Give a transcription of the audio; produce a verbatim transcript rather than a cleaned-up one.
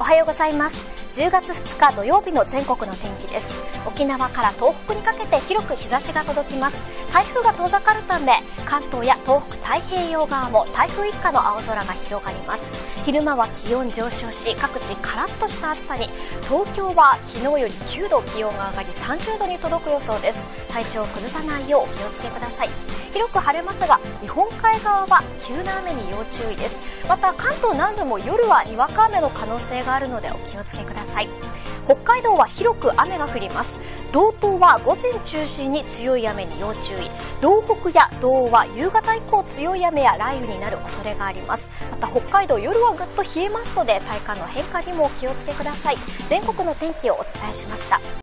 おはようございます。じゅうがつふつか土曜日の全国の天気です。沖縄から東北にかけて広く日差しが届きます。台風が遠ざかるため関東や東北太平洋側も台風一過の青空が広がります。昼間は気温上昇し各地カラッとした暑さに、東京は昨日よりきゅうど気温が上がりさんじゅうどに届く予想です。体調を崩さないようお気をつけください。広く晴れますが日本海側は急な雨に要注意です。また関東南部も夜はにわか雨の可能性があるのでお気をつけください。北海道は広く雨が降ります。道東は午前中心に強い雨に要注意。道北や道央は夕方以降強い雨や雷雨になる恐れがあります。また北海道夜はぐっと冷えますので体感の変化にもお気をつけください。全国の天気をお伝えしました。